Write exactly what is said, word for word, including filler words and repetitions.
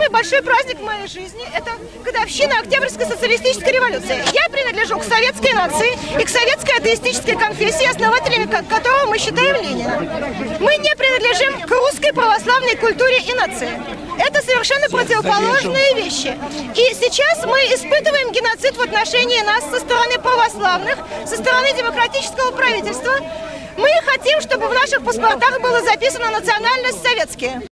самый большой праздник в моей жизни – это годовщина Октябрьской социалистической революции. Я принадлежу к советской нации и к советской атеистической конфессии, основателями которого мы считаем Ленина. Мы не принадлежим к русской православной культуре и нации. Это совершенно противоположные вещи. И сейчас мы испытываем геноцид в отношении нас со стороны православных, со стороны демократического правительства. Мы хотим, чтобы в наших паспортах было записано национальность советские.